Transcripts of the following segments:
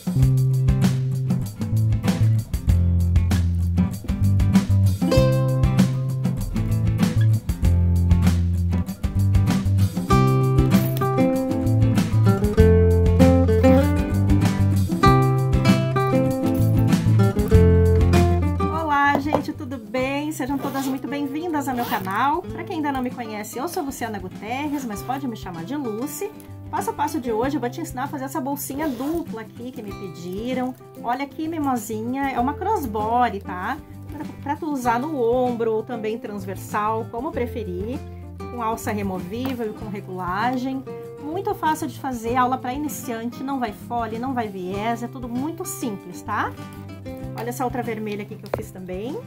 Sejam todas muito bem-vindas ao meu canal. Para quem ainda não me conhece, eu sou Luciana Guterres, mas pode me chamar de Lucy. Passo a passo de hoje eu vou te ensinar a fazer essa bolsinha dupla aqui que me pediram. Olha que mimosinha, é uma crossbody, tá? Para tu usar no ombro ou também transversal, como preferir. Com alça removível e com regulagem. Muito fácil de fazer, aula para iniciante, não vai fole, não vai viés, é tudo muito simples, tá? Olha essa outra vermelha aqui que eu fiz também.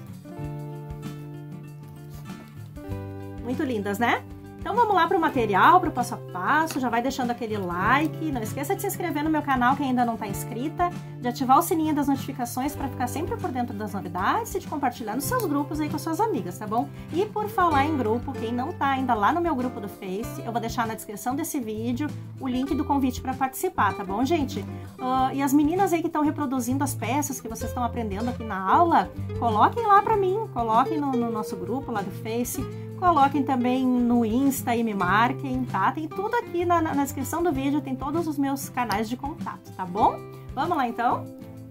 Muito lindas, né? Então vamos lá para o material, para o passo a passo, já vai deixando aquele like, não esqueça de se inscrever no meu canal quem ainda não está inscrita, de ativar o sininho das notificações para ficar sempre por dentro das novidades e de compartilhar nos seus grupos aí com as suas amigas, tá bom? E por falar em grupo, quem não tá ainda lá no meu grupo do Face, eu vou deixar na descrição desse vídeo o link do convite para participar, tá bom, gente? E as meninas aí que estão reproduzindo as peças que vocês estão aprendendo aqui na aula, coloquem lá para mim, coloquem no nosso grupo lá do Face. Coloquem também no Insta e me marquem, tá? Tem tudo aqui na descrição do vídeo, tem todos os meus canais de contato, tá bom? Vamos lá, então?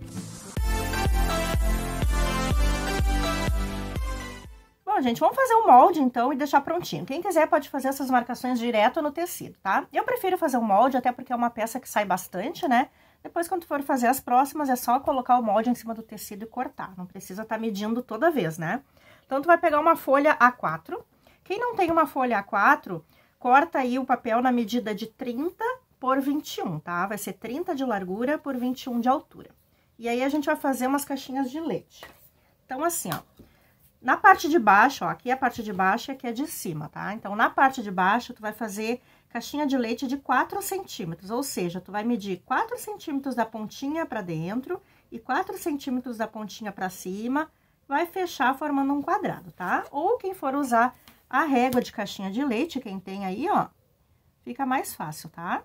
Bom, gente, vamos fazer um molde, então, e deixar prontinho. Quem quiser pode fazer essas marcações direto no tecido, tá? Eu prefiro fazer um molde, até porque é uma peça que sai bastante, né? Depois, quando for fazer as próximas, é só colocar o molde em cima do tecido e cortar. Não precisa estar medindo toda vez, né? Então, tu vai pegar uma folha A4. Quem não tem uma folha A4, corta aí o papel na medida de 30 por 21, tá? Vai ser 30 de largura por 21 de altura. E aí, a gente vai fazer umas caixinhas de leite. Então, assim, ó, na parte de baixo, ó, aqui é a parte de baixo e aqui é de cima, tá? Então, na parte de baixo, tu vai fazer caixinha de leite de 4 centímetros, ou seja, tu vai medir 4 centímetros da pontinha pra dentro e 4 centímetros da pontinha pra cima, vai fechar formando um quadrado, tá? Ou quem for usar a régua de caixinha de leite, quem tem aí, ó, fica mais fácil, tá?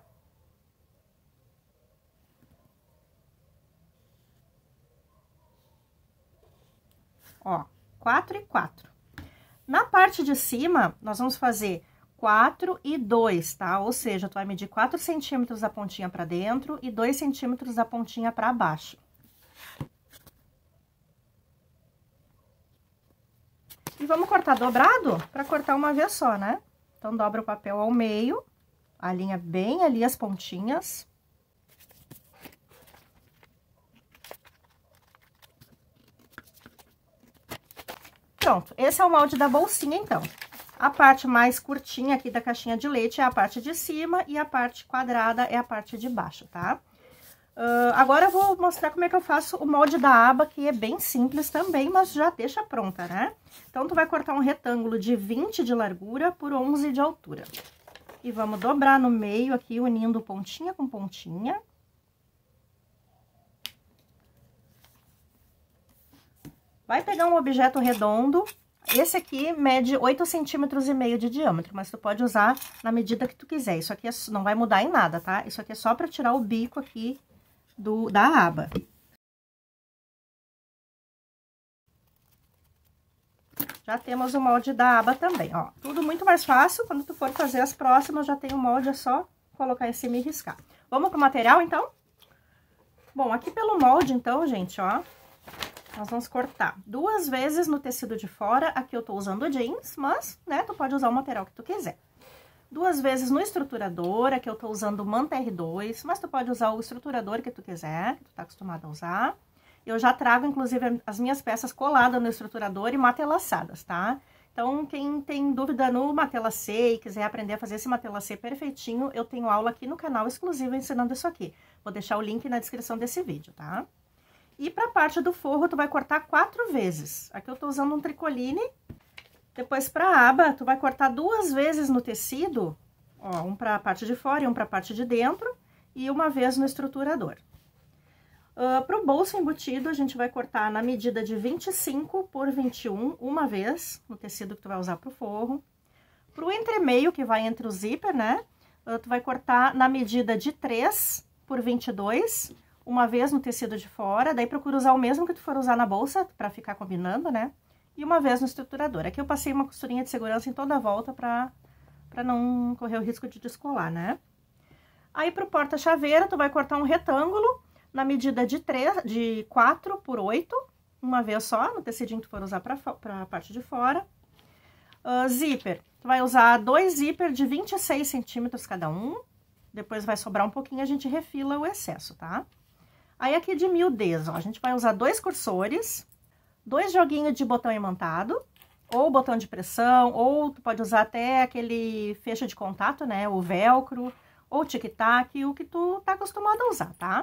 Ó, 4 e 4. Na parte de cima, nós vamos fazer 4 e 2, tá? Ou seja, tu vai medir 4 centímetros da pontinha pra dentro e 2 centímetros da pontinha pra baixo. E vamos cortar dobrado para cortar uma vez só, né? Então, dobra o papel ao meio, alinha bem ali as pontinhas. Pronto, esse é o molde da bolsinha, então. A parte mais curtinha aqui da caixinha de leite é a parte de cima e a parte quadrada é a parte de baixo, tá? Agora eu vou mostrar como é que eu faço o molde da aba, que é bem simples também, mas já deixa pronta, né? Então, tu vai cortar um retângulo de 20 de largura por 11 de altura. E vamos dobrar no meio aqui, unindo pontinha com pontinha. Vai pegar um objeto redondo. Esse aqui mede 8,5 centímetros de diâmetro, mas tu pode usar na medida que tu quiser. Isso aqui não vai mudar em nada, tá? Isso aqui é só para tirar o bico aqui da aba. Já temos o molde da aba também, ó. Tudo muito mais fácil, quando tu for fazer as próximas, já tem o molde, é só colocar em cima e riscar. Vamos pro material, então? Bom, aqui pelo molde, então, gente, ó, nós vamos cortar 2 vezes no tecido de fora. Aqui eu tô usando jeans, mas, né, tu pode usar o material que tu quiser. 2 vezes no estruturador, aqui eu tô usando o Manta R2, mas tu pode usar o estruturador que tu quiser, que tu tá acostumado a usar. Eu já trago, inclusive, as minhas peças coladas no estruturador e matelaçadas, tá? Então, quem tem dúvida no matelacê e quiser aprender a fazer esse matelacê perfeitinho, eu tenho aula aqui no canal exclusiva ensinando isso aqui. Vou deixar o link na descrição desse vídeo, tá? E pra parte do forro, tu vai cortar 4 vezes. Aqui eu tô usando um tricoline. Depois, pra aba, tu vai cortar 2 vezes no tecido, ó, um pra parte de fora e um pra parte de dentro, e uma vez no estruturador. Pro bolso embutido, a gente vai cortar na medida de 25 por 21, uma vez, no tecido que tu vai usar pro forro. Pro entremeio, que vai entre o zíper, né, tu vai cortar na medida de 3 por 22, uma vez no tecido de fora, daí procura usar o mesmo que tu for usar na bolsa, pra ficar combinando, né? E uma vez no estruturador. Aqui eu passei uma costurinha de segurança em toda a volta pra não correr o risco de descolar, né? Aí, pro porta-chaveira, tu vai cortar um retângulo na medida de 4 por 8, uma vez só, no tecidinho que tu for usar pra parte de fora. Zíper, tu vai usar 2 zíper de 26 centímetros cada um. Depois vai sobrar um pouquinho, a gente refila o excesso, tá? Aí, aqui de miudez, ó, a gente vai usar 2 cursores, 2 joguinhos de botão imantado, ou botão de pressão, ou tu pode usar até aquele fecho de contato, né? O velcro, ou tic-tac, o que tu tá acostumado a usar, tá?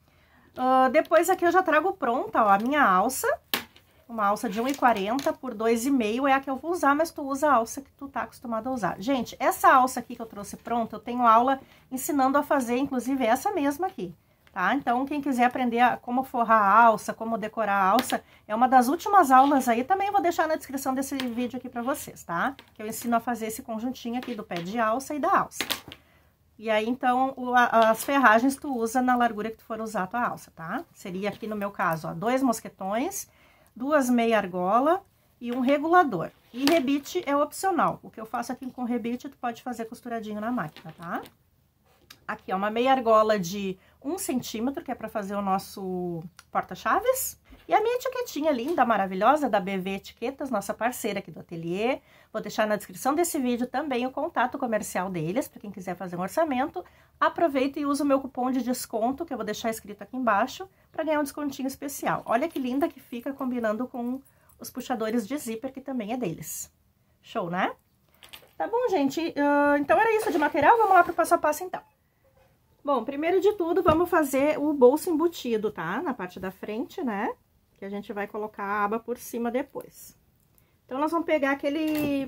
Depois aqui eu já trago pronta, ó, a minha alça. Uma alça de 1,40 por 2,5 é a que eu vou usar, mas tu usa a alça que tu tá acostumado a usar. Gente, essa alça aqui que eu trouxe pronta, eu tenho aula ensinando a fazer, inclusive, essa mesma aqui. Tá? Então, quem quiser aprender como forrar a alça, como decorar a alça, é uma das últimas aulas aí, também vou deixar na descrição desse vídeo aqui pra vocês, tá? Que eu ensino a fazer esse conjuntinho aqui do pé de alça e da alça. E aí, então, as ferragens tu usa na largura que tu for usar a tua alça, tá? Seria aqui no meu caso, ó, 2 mosquetões, 2 meia argola e um regulador. E rebite é opcional. O que eu faço aqui com rebite, tu pode fazer costuradinho na máquina, tá? Aqui, ó, uma meia argola de 1 centímetro, que é pra fazer o nosso porta-chaves. E a minha etiquetinha linda, maravilhosa, da BV Etiquetas, nossa parceira aqui do ateliê. Vou deixar na descrição desse vídeo também o contato comercial deles, para quem quiser fazer um orçamento. Aproveita e usa o meu cupom de desconto, que eu vou deixar escrito aqui embaixo, para ganhar um descontinho especial. Olha que linda que fica combinando com os puxadores de zíper, que também é deles. Show, né? Tá bom, gente? Então era isso de material, vamos lá pro passo a passo, então. Bom, primeiro de tudo, vamos fazer o bolso embutido, tá? Na parte da frente, né? Que a gente vai colocar a aba por cima depois. Então, nós vamos pegar aquele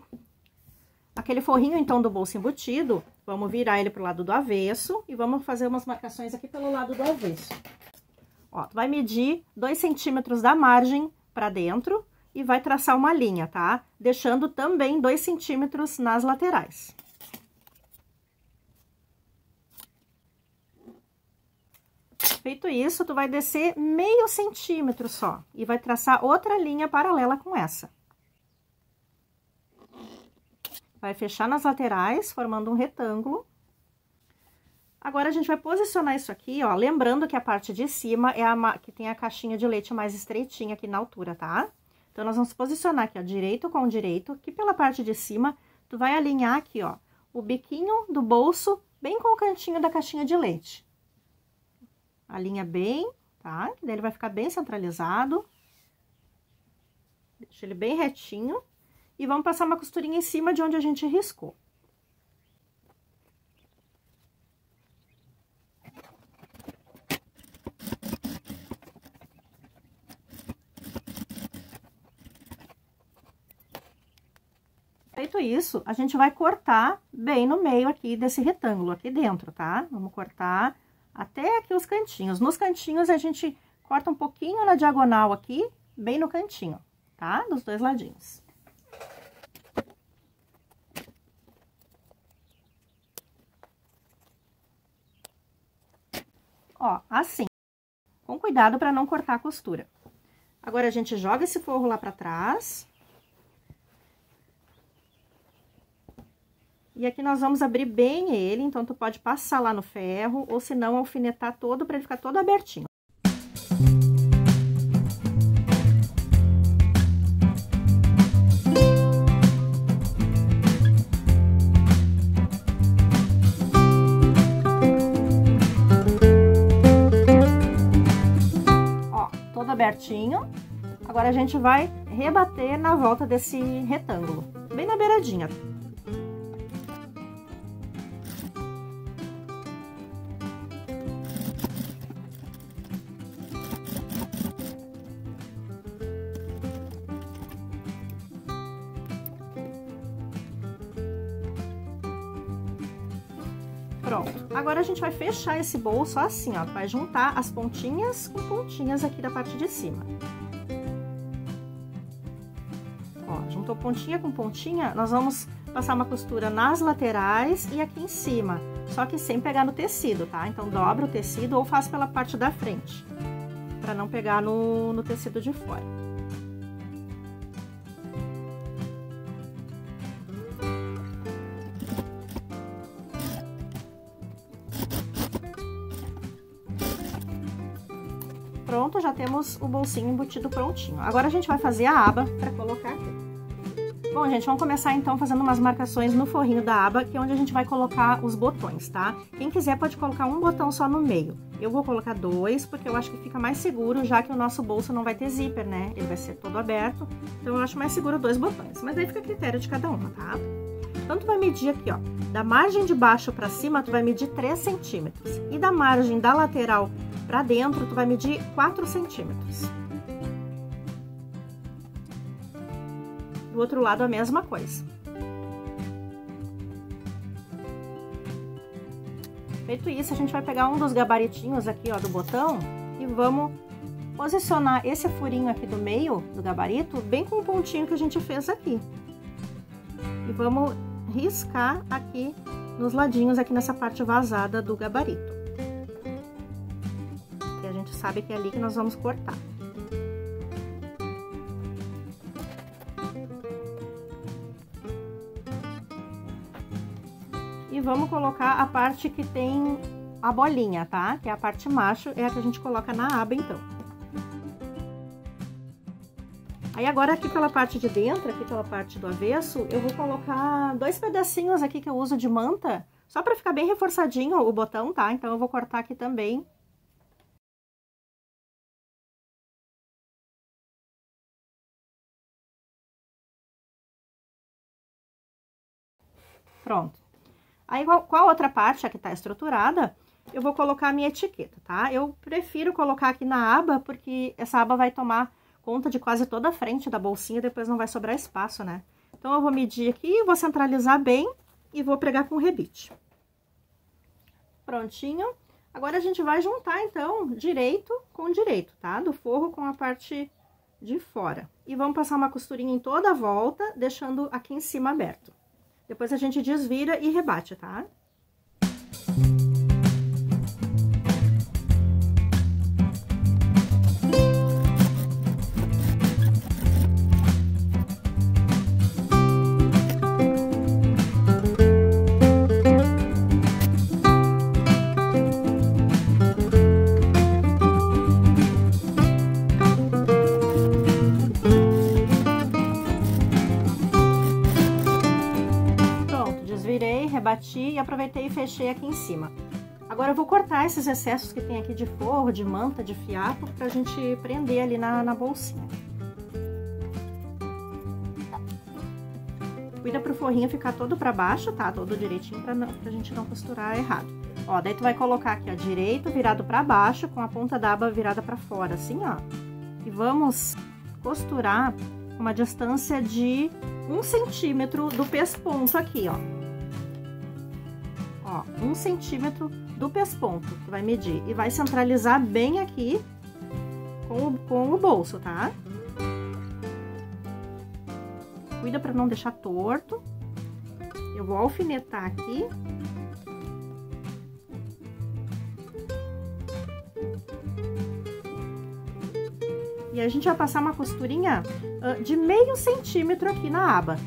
forrinho, então, do bolso embutido, vamos virar ele pro lado do avesso e vamos fazer umas marcações aqui pelo lado do avesso. Ó, tu vai medir 2 centímetros da margem pra dentro e vai traçar uma linha, tá? Deixando também 2 centímetros nas laterais. Feito isso, tu vai descer meio centímetro só e vai traçar outra linha paralela com essa. Vai fechar nas laterais, formando um retângulo. Agora, a gente vai posicionar isso aqui, ó, lembrando que a parte de cima é a que tem a caixinha de leite mais estreitinha aqui na altura, tá? Então, nós vamos posicionar aqui, ó, direito com direito, aqui pela parte de cima, tu vai alinhar aqui, ó, o biquinho do bolso bem com o cantinho da caixinha de leite. Alinha bem, tá? Daí ele vai ficar bem centralizado. Deixa ele bem retinho. E vamos passar uma costurinha em cima de onde a gente riscou. Feito isso, a gente vai cortar bem no meio aqui desse retângulo, aqui dentro, tá? Vamos cortar até aqui os cantinhos. Nos cantinhos, a gente corta um pouquinho na diagonal aqui, bem no cantinho, tá? Dos dois ladinhos. Ó, assim. Com cuidado para não cortar a costura. Agora, a gente joga esse forro lá pra trás. E aqui nós vamos abrir bem ele, então tu pode passar lá no ferro, ou se não, alfinetar todo para ele ficar todo abertinho. Ó, todo abertinho. Agora a gente vai rebater na volta desse retângulo, bem na beiradinha. Pronto, agora a gente vai fechar esse bolso assim, ó, vai juntar as pontinhas com pontinhas aqui da parte de cima. Ó, juntou pontinha com pontinha, nós vamos passar uma costura nas laterais e aqui em cima, só que sem pegar no tecido, tá? Então, dobra o tecido ou faz pela parte da frente, pra não pegar no tecido de fora. Pronto, já temos o bolsinho embutido prontinho. Agora a gente vai fazer a aba para colocar aqui. Bom, gente, vamos começar então fazendo umas marcações no forrinho da aba, que é onde a gente vai colocar os botões, tá? Quem quiser pode colocar um botão só no meio. Eu vou colocar 2, porque eu acho que fica mais seguro, já que o nosso bolso não vai ter zíper, né? Ele vai ser todo aberto, então eu acho mais seguro 2 botões. Mas aí fica a critério de cada uma, tá? Então, tu vai medir aqui, ó, da margem de baixo pra cima, tu vai medir 3 centímetros. E da margem da lateral pra dentro, tu vai medir 4 centímetros. Do outro lado, a mesma coisa. Feito isso, a gente vai pegar um dos gabaritinhos aqui, ó, do botão e vamos posicionar esse furinho aqui do meio do gabarito bem com o pontinho que a gente fez aqui. E vamos riscar aqui nos ladinhos, aqui nessa parte vazada do gabarito. Que a gente sabe que é ali que nós vamos cortar. E vamos colocar a parte que tem a bolinha, tá? Que é a parte macho, é a que a gente coloca na aba, então. Aí agora aqui pela parte de dentro, aqui pela parte do avesso, eu vou colocar 2 pedacinhos aqui que eu uso de manta, só pra ficar bem reforçadinho o botão, tá? Então eu vou cortar aqui também. Pronto. Aí qual a outra parte, a que tá estruturada, eu vou colocar a minha etiqueta, tá? Eu prefiro colocar aqui na aba, porque essa aba vai tomar conta de quase toda a frente da bolsinha, depois não vai sobrar espaço, né? Então, eu vou medir aqui, vou centralizar bem e vou pregar com rebite. Prontinho. Agora, a gente vai juntar, então, direito com direito, tá? Do forro com a parte de fora. E vamos passar uma costurinha em toda a volta, deixando aqui em cima aberto. Depois, a gente desvira e rebate, tá? Rebati e aproveitei e fechei aqui em cima. Agora eu vou cortar esses excessos que tem aqui de forro, de manta, de fiapo, pra gente prender ali na bolsinha. Cuida pro forrinho ficar todo pra baixo, tá? Todo direitinho pra gente não costurar errado. Ó, daí tu vai colocar aqui, ó, direito virado pra baixo, com a ponta da aba virada pra fora, assim, ó. E vamos costurar uma distância de 1 centímetro do pesponto aqui, ó. Ó, 1 centímetro do pesponto, tu vai medir e vai centralizar bem aqui com o bolso, tá? Cuida pra não deixar torto. Eu vou alfinetar aqui. E a gente vai passar uma costurinha de meio centímetro aqui na aba.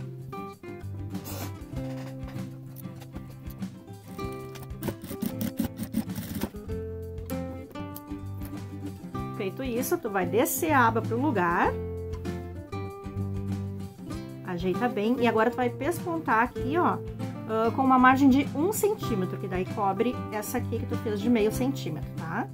Feito isso, tu vai descer a aba pro lugar. Ajeita bem. E agora tu vai pespontar aqui, ó, com uma margem de 1 centímetro, que daí cobre essa aqui que tu fez de meio centímetro, tá?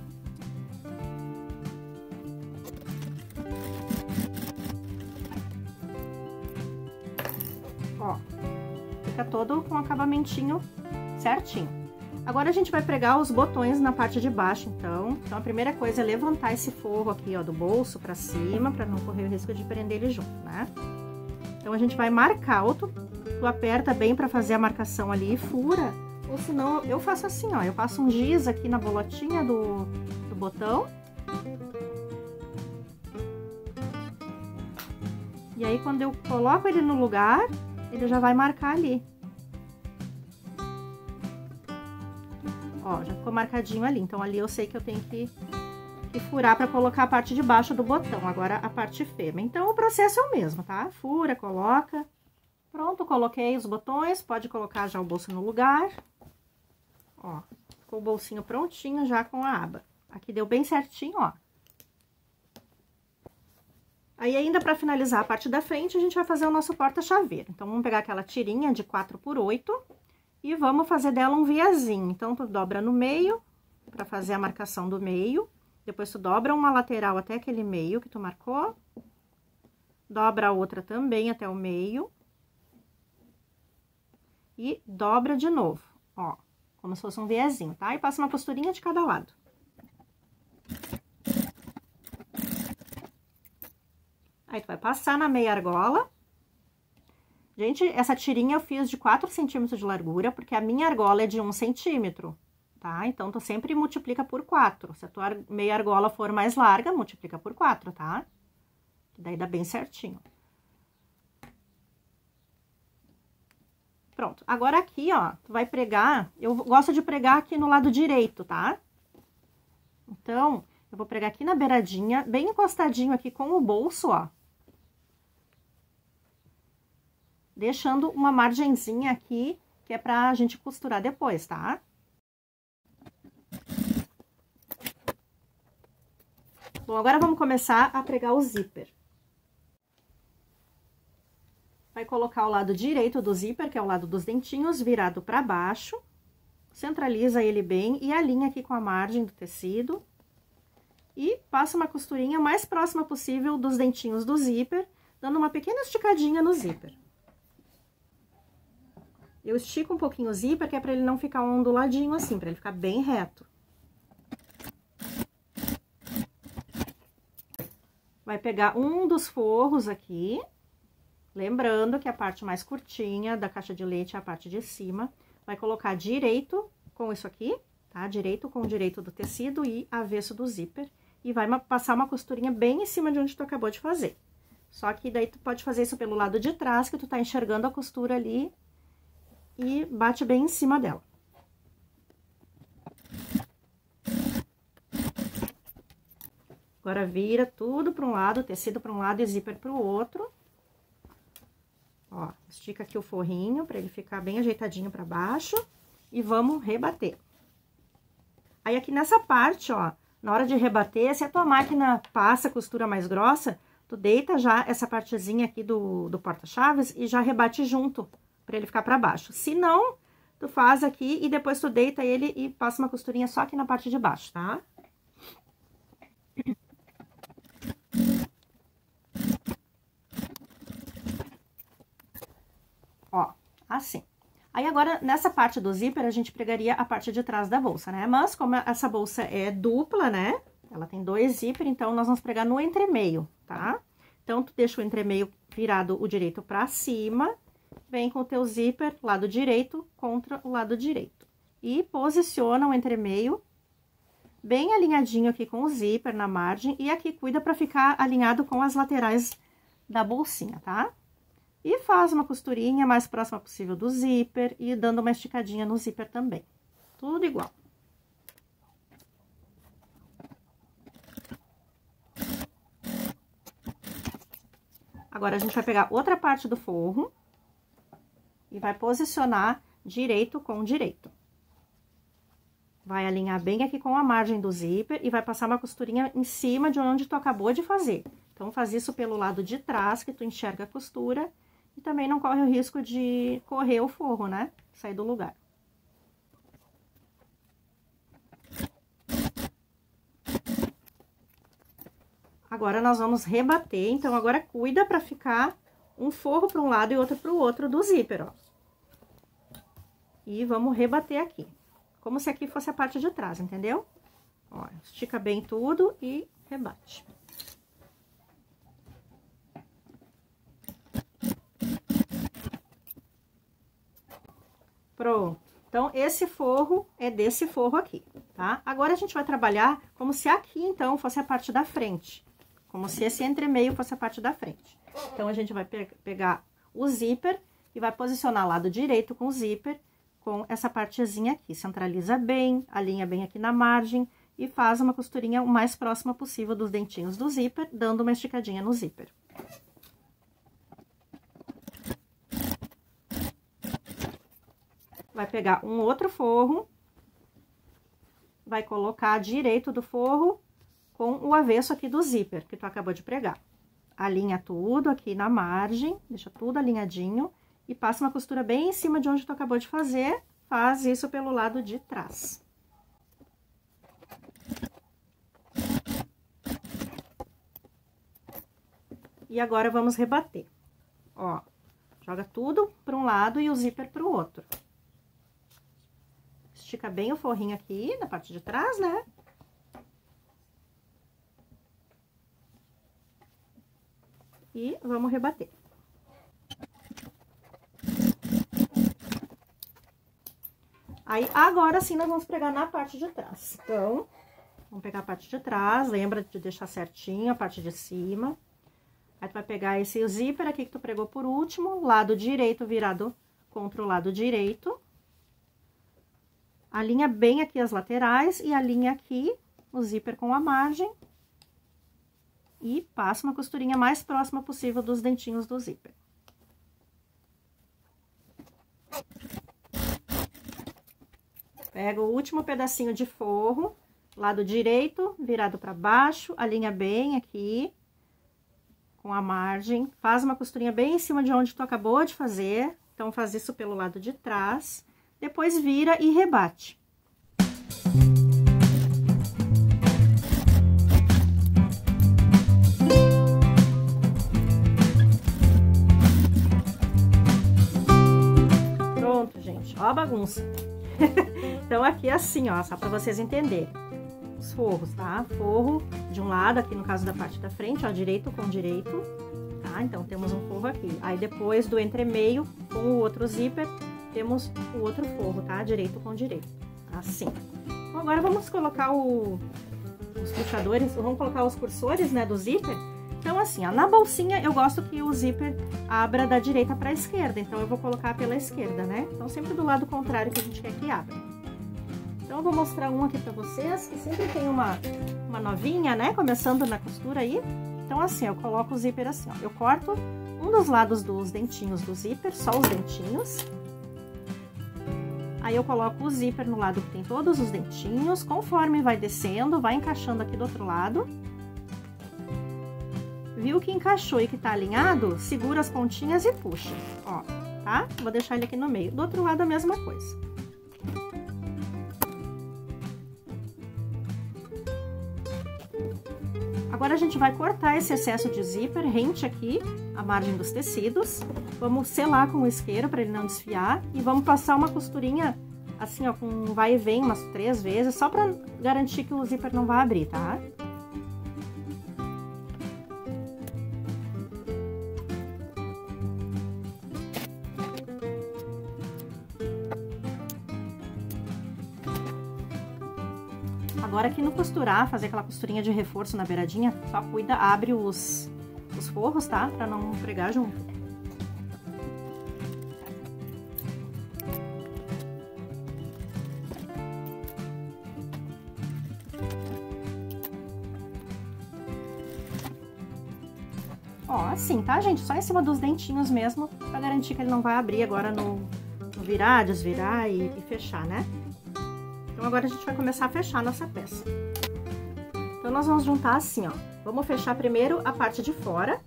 Ó, fica todo com o acabamentinho certinho. Agora, a gente vai pregar os botões na parte de baixo, então. Então, a primeira coisa é levantar esse forro aqui, ó, do bolso pra cima, pra não correr o risco de prender ele junto, né? Então, a gente vai marcar, ou tu aperta bem pra fazer a marcação ali e fura, ou senão, eu faço assim, ó, eu passo um giz aqui na bolotinha do botão. E aí, quando eu coloco ele no lugar, ele já vai marcar ali. Ó, já ficou marcadinho ali. Então, ali eu sei que eu tenho que furar pra colocar a parte de baixo do botão. Agora, a parte fêmea. Então, o processo é o mesmo, tá? Fura, coloca. Pronto, coloquei os botões. Pode colocar já o bolso no lugar. Ó, ficou o bolsinho prontinho já com a aba. Aqui deu bem certinho, ó. Aí, ainda pra finalizar a parte da frente, a gente vai fazer o nosso porta-chaveiro. Então, vamos pegar aquela tirinha de 4x8 e vamos fazer dela um viazinho. Então, tu dobra no meio, pra fazer a marcação do meio. Depois, tu dobra uma lateral até aquele meio que tu marcou. Dobra a outra também até o meio. E dobra de novo, ó, como se fosse um viazinho, tá? E passa uma costurinha de cada lado. Aí, tu vai passar na meia argola. Gente, essa tirinha eu fiz de 4 centímetros de largura, porque a minha argola é de 1 centímetro, tá? Então, tu sempre multiplica por 4. Se a tua meia argola for mais larga, multiplica por 4, tá? Daí dá bem certinho. Pronto. Agora aqui, ó, tu vai pregar, eu gosto de pregar aqui no lado direito, tá? Então, eu vou pregar aqui na beiradinha, bem encostadinho aqui com o bolso, ó. Deixando uma margenzinha aqui, que é pra gente costurar depois, tá? Bom, agora vamos começar a pregar o zíper. Vai colocar o lado direito do zíper, que é o lado dos dentinhos, virado pra baixo. Centraliza ele bem e alinha aqui com a margem do tecido. E passa uma costurinha mais próxima possível dos dentinhos do zíper, dando uma pequena esticadinha no zíper. Eu estico um pouquinho o zíper, que é pra ele não ficar onduladinho assim, pra ele ficar bem reto. Vai pegar um dos forros aqui, lembrando que a parte mais curtinha da caixa de leite é a parte de cima. Vai colocar direito com isso aqui, tá? Direito com o direito do tecido e avesso do zíper. E vai passar uma costurinha bem em cima de onde tu acabou de fazer. Só que daí tu pode fazer isso pelo lado de trás, que tu tá enxergando a costura ali. E bate bem em cima dela. Agora, vira tudo para um lado, tecido para um lado e zíper para o outro. Ó, estica aqui o forrinho para ele ficar bem ajeitadinho para baixo. E vamos rebater. Aí, aqui nessa parte, ó, na hora de rebater, se a tua máquina passa costura mais grossa, tu deita já essa partezinha aqui do porta-chaves e já rebate junto, para ele ficar para baixo. Se não, tu faz aqui e depois tu deita ele e passa uma costurinha só aqui na parte de baixo, tá? Ó, assim. Aí, agora, nessa parte do zíper, a gente pregaria a parte de trás da bolsa, né? Mas, como essa bolsa é dupla, né? Ela tem 2 zíper, então, nós vamos pregar no entremeio, tá? Então, tu deixa o entremeio virado o direito pra cima, vem com o teu zíper, lado direito, contra o lado direito. E posiciona o entremeio bem alinhadinho aqui com o zíper na margem, e aqui cuida pra ficar alinhado com as laterais da bolsinha, tá? E faz uma costurinha mais próxima possível do zíper e dando uma esticadinha no zíper também. Tudo igual. Agora, a gente vai pegar outra parte do forro e vai posicionar direito com direito. Vai alinhar bem aqui com a margem do zíper e vai passar uma costurinha em cima de onde tu acabou de fazer. Então, faz isso pelo lado de trás, que tu enxerga a costura. E também não corre o risco de correr o forro, né? Sair do lugar. Agora, nós vamos rebater. Então, agora, cuida pra ficar um forro para um lado e outro para o outro do zíper, ó. E vamos rebater aqui. Como se aqui fosse a parte de trás, entendeu? Ó, estica bem tudo e rebate. Pronto. Então, esse forro é desse forro aqui, tá? Agora, a gente vai trabalhar como se aqui, então, fosse a parte da frente. como se esse entremeio fosse a parte da frente. Então, a gente vai pegar o zíper e vai posicionar o lado direito com o zíper, com essa partezinha aqui. Centraliza bem, alinha bem aqui na margem e faz uma costurinha o mais próxima possível dos dentinhos do zíper, dando uma esticadinha no zíper. Vai pegar um outro forro, vai colocar direito do forro com o avesso aqui do zíper, que tu acabou de pregar. Alinha tudo aqui na margem, deixa tudo alinhadinho e passa uma costura bem em cima de onde tu acabou de fazer, faz isso pelo lado de trás. E agora, vamos rebater. Ó, joga tudo para um lado e o zíper para o outro. Estica bem o forrinho aqui, na parte de trás, né? E vamos rebater. Aí, agora sim, nós vamos pregar na parte de trás. Então, vamos pegar a parte de trás, lembra de deixar certinho a parte de cima. Aí, tu vai pegar esse zíper aqui que tu pregou por último, lado direito virado contra o lado direito. Alinha bem aqui as laterais e alinha aqui o zíper com a margem. E passa uma costurinha mais próxima possível dos dentinhos do zíper. Pega o último pedacinho de forro, lado direito, virado para baixo, alinha bem aqui com a margem, faz uma costurinha bem em cima de onde tu acabou de fazer, então faz isso pelo lado de trás, depois vira e rebate. Pronto, gente, ó a bagunça. Então, aqui é assim, ó, só pra vocês entenderem. Os forros, tá? Forro de um lado, aqui no caso da parte da frente, ó, direito com direito, tá? Então, temos um forro aqui. Aí, depois do entremeio, com o outro zíper, temos o outro forro, tá? Direito com direito, assim. Então, agora, vamos colocar os puxadores, vamos colocar os cursores, né, do zíper. Então, assim, ó, na bolsinha, eu gosto que o zíper abra da direita pra esquerda. Então, eu vou colocar pela esquerda, né? Então, sempre do lado contrário que a gente quer que abra. Então, eu vou mostrar um aqui pra vocês, que sempre tem uma novinha, né? Começando na costura aí. Então, assim, eu coloco o zíper assim, ó. Eu corto um dos lados dos dentinhos do zíper, só os dentinhos. Aí, eu coloco o zíper no lado que tem todos os dentinhos. Conforme vai descendo, vai encaixando aqui do outro lado. Viu que encaixou e que tá alinhado? Segura as pontinhas e puxa, ó, tá? Vou deixar ele aqui no meio. Do outro lado, a mesma coisa. Agora, a gente vai cortar esse excesso de zíper rente aqui, a margem dos tecidos. Vamos selar com o isqueiro para ele não desfiar. E vamos passar uma costurinha, assim, ó, com vai e vem umas 3 vezes, só pra garantir que o zíper não vai abrir, tá? Agora, aqui no costurar, fazer aquela costurinha de reforço na beiradinha, só cuida, abre os forros, tá? Pra não pregar junto. Ó, assim, tá, gente? Só em cima dos dentinhos mesmo, pra garantir que ele não vai abrir agora no virar, desvirar e fechar, né? Então, agora a gente vai começar a fechar a nossa peça. Então, nós vamos juntar assim, ó. Vamos fechar primeiro a parte de fora.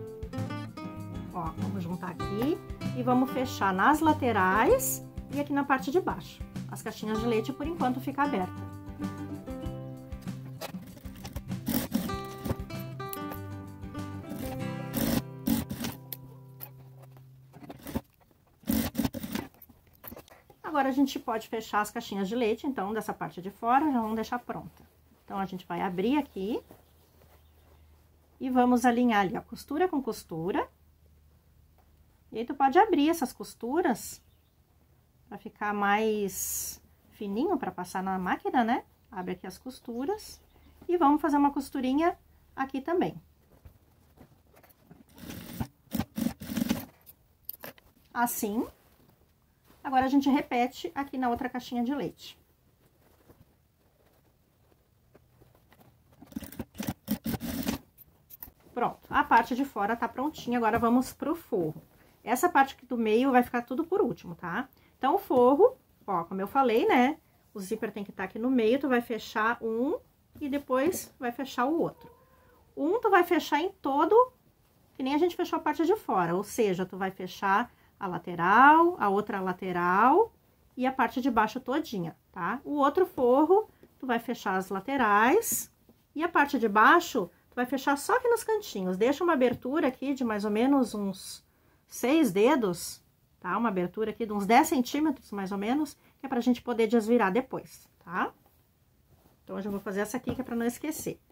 Ó, vamos juntar aqui e vamos fechar nas laterais e aqui na parte de baixo. As caixinhas de leite, por enquanto, fica aberta. Agora, a gente pode fechar as caixinhas de leite, então, dessa parte de fora, já vamos deixar pronta. Então, a gente vai abrir aqui e vamos alinhar ali, ó, costura com costura. E aí, tu pode abrir essas costuras pra ficar mais fininho, pra passar na máquina, né? Abre aqui as costuras e vamos fazer uma costurinha aqui também. assim. Agora, a gente repete aqui na outra caixinha de leite. Pronto, a parte de fora tá prontinha, agora vamos pro forro. Essa parte aqui do meio vai ficar tudo por último, tá? Então, o forro, ó, como eu falei, né? O zíper tem que estar aqui no meio, tu vai fechar um e depois vai fechar o outro. Um tu vai fechar em todo, que nem a gente fechou a parte de fora, ou seja, tu vai fechar a lateral, a outra lateral e a parte de baixo todinha, tá? O outro forro, tu vai fechar as laterais e a parte de baixo, tu vai fechar só aqui nos cantinhos. Deixa uma abertura aqui de mais ou menos uns 6 dedos, tá? Uma abertura aqui de uns 10 centímetros, mais ou menos, que é pra gente poder desvirar depois, tá? Então, hoje eu vou fazer essa aqui, que é pra não esquecer.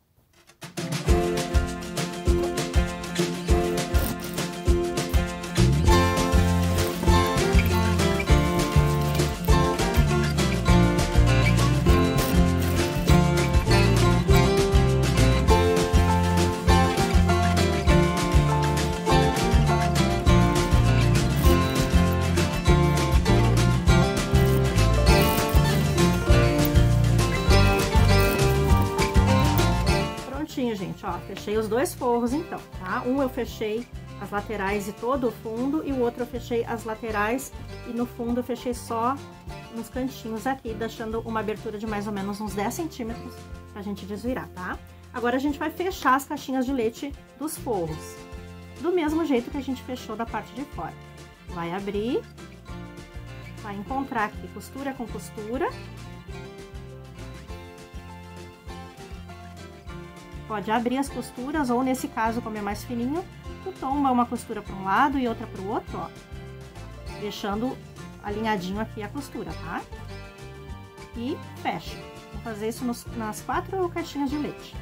Gente, ó, fechei os dois forros então, tá? Um eu fechei as laterais e todo o fundo, e o outro eu fechei as laterais e no fundo eu fechei só nos cantinhos aqui, deixando uma abertura de mais ou menos uns 10 centímetros pra gente desvirar, tá? Agora a gente vai fechar as caixinhas de leite dos forros, do mesmo jeito que a gente fechou da parte de fora. Vai abrir, vai encontrar aqui costura com costura. Pode abrir as costuras, ou nesse caso, como é mais fininho, tu tomba uma costura para um lado e outra para o outro, ó. Deixando alinhadinho aqui a costura, tá? E fecha. Vou fazer isso nas 4 caixinhas de leite.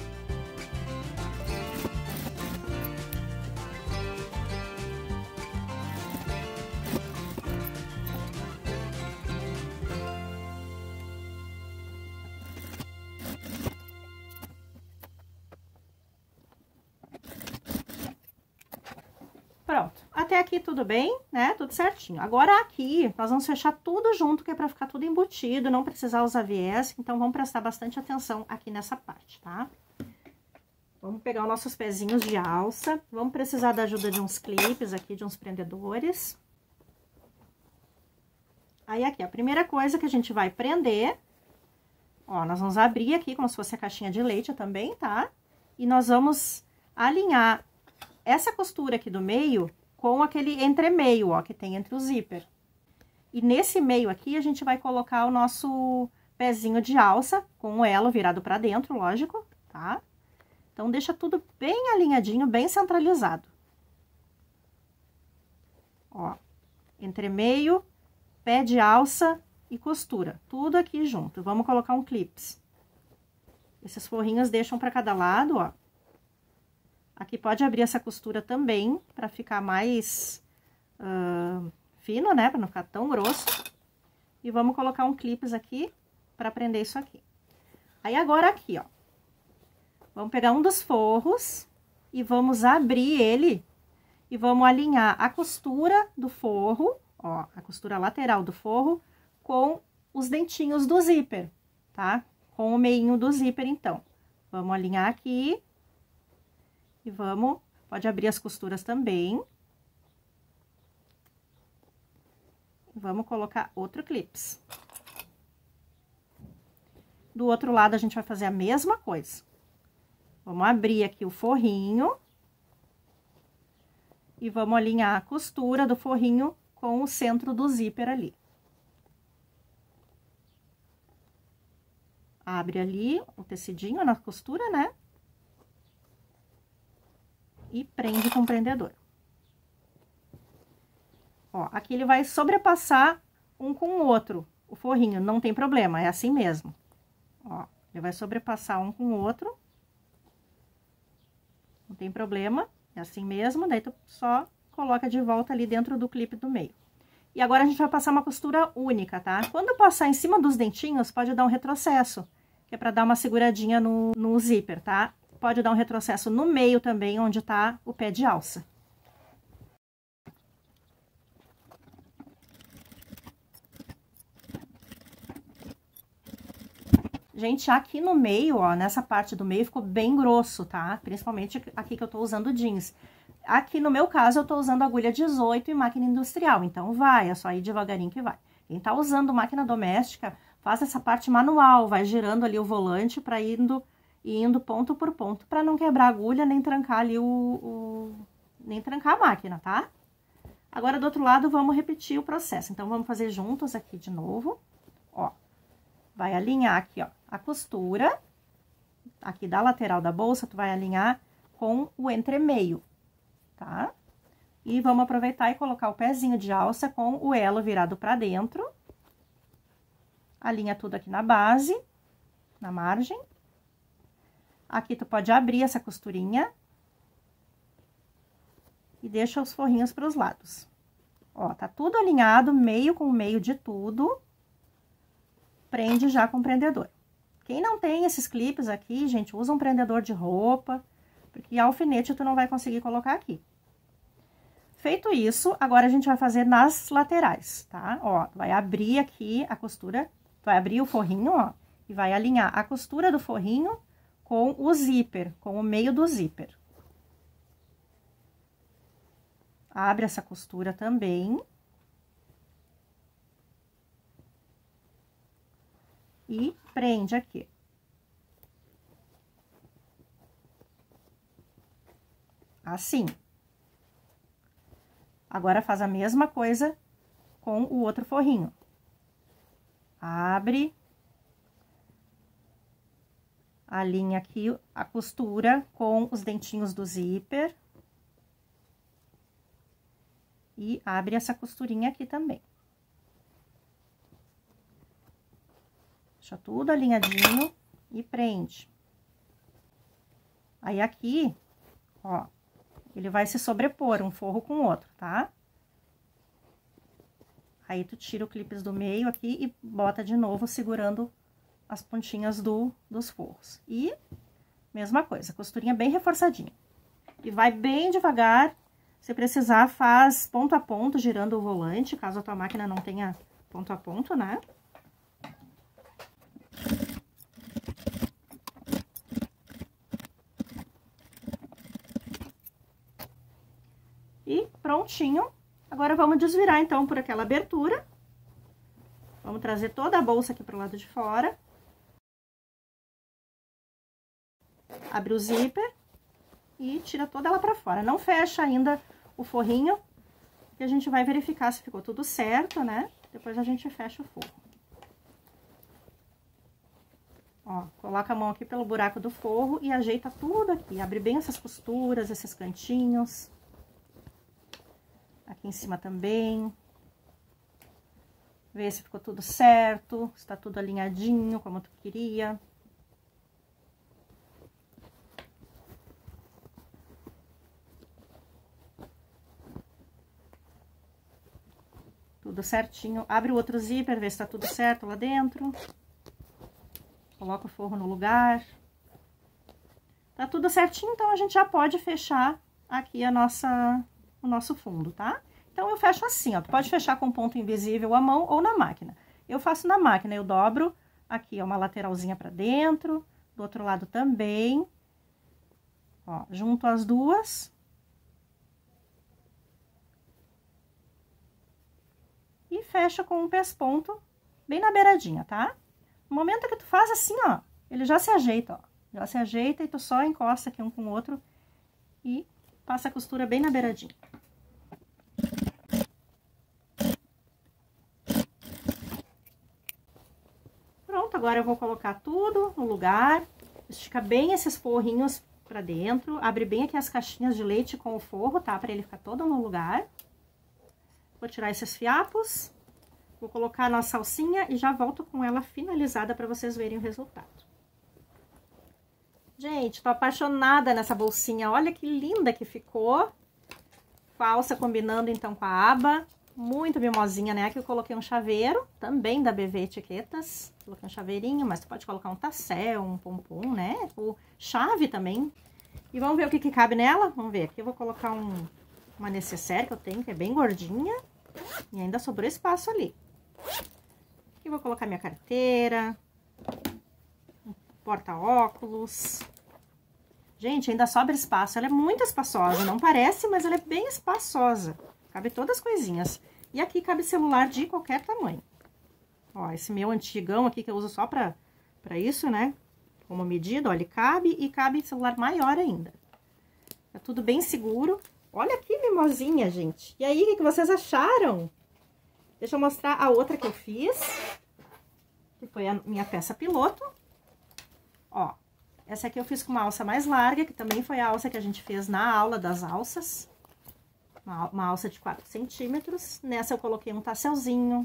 Pronto, até aqui tudo bem, né? Tudo certinho. Agora aqui, nós vamos fechar tudo junto, que é pra ficar tudo embutido, não precisar usar viés, então vamos prestar bastante atenção aqui nessa parte, tá? Vamos pegar os nossos pezinhos de alça, vamos precisar da ajuda de uns clipes aqui, de uns prendedores. Aí aqui, a primeira coisa que a gente vai prender, ó, nós vamos abrir aqui como se fosse a caixinha de leite também, tá? E nós vamos alinhar essa costura aqui do meio com aquele entremeio, ó, que tem entre o zíper. E nesse meio aqui, a gente vai colocar o nosso pezinho de alça, com o elo virado pra dentro, lógico, tá? Então, deixa tudo bem alinhadinho, bem centralizado. Ó, entremeio, pé de alça e costura, tudo aqui junto. Vamos colocar um clips. Esses forrinhos deixam pra cada lado, ó. Aqui pode abrir essa costura também, pra ficar mais fino, né? Pra não ficar tão grosso. E vamos colocar um clips aqui pra prender isso aqui. Aí, agora aqui, ó. Vamos pegar um dos forros e vamos abrir ele e vamos alinhar a costura do forro, ó, a costura lateral do forro com os dentinhos do zíper, tá? Com o meinho do zíper, então. Vamos alinhar aqui. E pode abrir as costuras também. Vamos colocar outro clips. Do outro lado, a gente vai fazer a mesma coisa. Vamos abrir aqui o forrinho. E vamos alinhar a costura do forrinho com o centro do zíper ali. Abre ali o tecidinho na costura, né? E prende com o prendedor. Ó, aqui ele vai sobrepassar um com o outro, o forrinho, não tem problema, é assim mesmo. Ó, ele vai sobrepassar um com o outro. Não tem problema, é assim mesmo, daí tu só coloca de volta ali dentro do clipe do meio. E agora a gente vai passar uma costura única, tá? Quando passar em cima dos dentinhos, pode dar um retrocesso, que é pra dar uma seguradinha no zíper, tá? Pode dar um retrocesso no meio também, onde tá o pé de alça. Gente, aqui no meio, ó, nessa parte do meio ficou bem grosso, tá? Principalmente aqui que eu tô usando jeans. Aqui no meu caso, eu tô usando agulha 18 e máquina industrial, então vai, é só ir devagarinho que vai. Quem tá usando máquina doméstica, faz essa parte manual, vai girando ali o volante pra indo ponto por ponto, pra não quebrar a agulha, nem trancar ali nem trancar a máquina, tá? Agora, do outro lado, vamos repetir o processo. Então, vamos fazer juntos aqui de novo, ó. Vai alinhar aqui, ó, a costura, aqui da lateral da bolsa, tu vai alinhar com o entremeio, tá? E vamos aproveitar e colocar o pezinho de alça com o elo virado pra dentro. Alinha tudo aqui na base, na margem. Aqui tu pode abrir essa costurinha. E deixa os forrinhos pros lados. Ó, tá tudo alinhado, meio com meio de tudo. Prende já com o prendedor. Quem não tem esses clipes aqui, gente, usa um prendedor de roupa, porque alfinete tu não vai conseguir colocar aqui. Feito isso, agora a gente vai fazer nas laterais, tá? Ó, vai abrir aqui a costura, vai abrir o forrinho, ó, e vai alinhar a costura do forrinho com o zíper, com o meio do zíper. Abre essa costura também. E prende aqui. Assim. Agora, faz a mesma coisa com o outro forrinho. Abre. Alinha aqui a costura com os dentinhos do zíper. E abre essa costurinha aqui também. Deixa tudo alinhadinho e prende. Aí, aqui, ó, ele vai se sobrepor um forro com o outro, tá? Aí, tu tira o clipes do meio aqui e bota de novo segurando as pontinhas dos forros. E, mesma coisa, costurinha bem reforçadinha. E vai bem devagar, se precisar, faz ponto a ponto, girando o volante, caso a tua máquina não tenha ponto a ponto, né? E prontinho. Agora, vamos desvirar, então, por aquela abertura. Vamos trazer toda a bolsa aqui pro lado de fora. Abre o zíper e tira toda ela pra fora. Não fecha ainda o forrinho, que a gente vai verificar se ficou tudo certo, né? Depois a gente fecha o forro. Ó, coloca a mão aqui pelo buraco do forro e ajeita tudo aqui. Abre bem essas costuras, esses cantinhos. Aqui em cima também. Vê se ficou tudo certo, se tá tudo alinhadinho, como tu queria. Tudo certinho. Abre o outro zíper, vê se tá tudo certo lá dentro. Coloca o forro no lugar. Tá tudo certinho, então a gente já pode fechar aqui o nosso fundo, tá? Então, eu fecho assim, ó. Tu pode fechar com ponto invisível à mão ou na máquina. Eu faço na máquina, eu dobro aqui, ó, uma lateralzinha pra dentro, do outro lado também. Ó, junto as duas. E fecha com um pesponto bem na beiradinha, tá? No momento que tu faz assim, ó, ele já se ajeita, ó. Já se ajeita e tu só encosta aqui um com o outro e passa a costura bem na beiradinha. Pronto, agora eu vou colocar tudo no lugar. Estica bem esses forrinhos pra dentro. Abre bem aqui as caixinhas de leite com o forro, tá? Pra ele ficar todo no lugar. Vou tirar esses fiapos. Vou colocar a nossa alcinha e já volto com ela finalizada pra vocês verem o resultado. Gente, tô apaixonada nessa bolsinha. Olha que linda que ficou. Com a alça combinando, então, com a aba. Muito mimosinha, né? Aqui eu coloquei um chaveiro, também da BV Etiquetas. Coloquei um chaveirinho, mas tu pode colocar um tassel, um pompom, né? Ou chave também. E vamos ver o que cabe nela? Vamos ver. Aqui eu vou colocar uma necessaire que eu tenho, que é bem gordinha. E ainda sobrou espaço ali. Aqui eu vou colocar minha carteira. porta-óculos. Gente, ainda sobra espaço. Ela é muito espaçosa, não parece, mas ela é bem espaçosa. Cabe todas as coisinhas. E aqui cabe celular de qualquer tamanho. Ó, esse meu antigão aqui que eu uso só pra isso, né? Como medida, ó, ele cabe e cabe celular maior ainda. Tá tudo bem seguro. Olha que mimosinha, gente. E aí, o que vocês acharam? Deixa eu mostrar a outra que eu fiz. Que foi a minha peça piloto. Ó, essa aqui eu fiz com uma alça mais larga, que também foi a alça que a gente fez na aula das alças. Uma alça de 4 centímetros. Nessa eu coloquei um tasselzinho.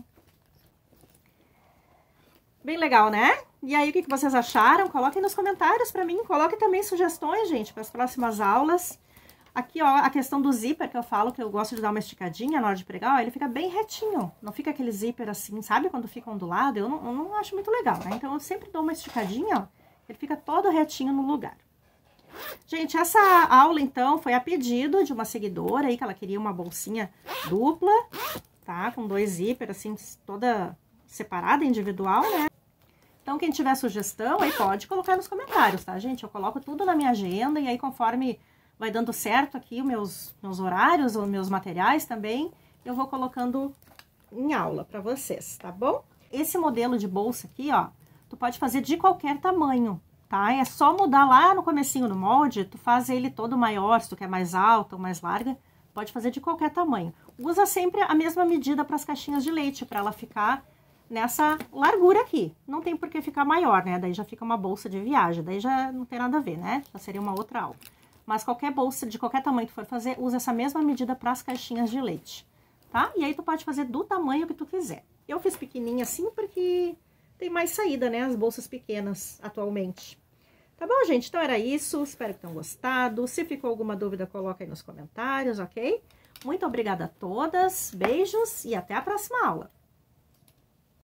Bem legal, né? E aí, o que vocês acharam? Coloquem nos comentários pra mim. Coloquem também sugestões, gente, para as próximas aulas. Aqui, ó, a questão do zíper, que eu falo que eu gosto de dar uma esticadinha na hora de pregar, ó, ele fica bem retinho. Não fica aquele zíper assim, sabe? Quando fica ondulado, eu não acho muito legal, né? Então, eu sempre dou uma esticadinha, ó, ele fica todo retinho no lugar. Gente, essa aula, então, foi a pedido de uma seguidora aí, que ela queria uma bolsinha dupla, tá? Com 2 zíper, assim, toda separada, individual, né? Então, quem tiver sugestão, aí pode colocar nos comentários, tá, gente? Eu coloco tudo na minha agenda e aí, conforme vai dando certo aqui os meus horários, os meus materiais também, eu vou colocando em aula pra vocês, tá bom? Esse modelo de bolsa aqui, ó, tu pode fazer de qualquer tamanho, tá? É só mudar lá no comecinho do molde, tu faz ele todo maior, se tu quer mais alta ou mais larga, pode fazer de qualquer tamanho. Usa sempre a mesma medida para as caixinhas de leite, para ela ficar nessa largura aqui. Não tem por que ficar maior, né? Daí já fica uma bolsa de viagem, daí já não tem nada a ver, né? Já seria uma outra aula. Mas qualquer bolsa de qualquer tamanho que tu for fazer, usa essa mesma medida para as caixinhas de leite, tá? E aí tu pode fazer do tamanho que tu quiser. Eu fiz pequenininha assim porque tem mais saída, né? As bolsas pequenas atualmente. Tá bom, gente? Então era isso. Espero que tenham gostado. Se ficou alguma dúvida, coloca aí nos comentários, ok? Muito obrigada a todas. Beijos e até a próxima aula.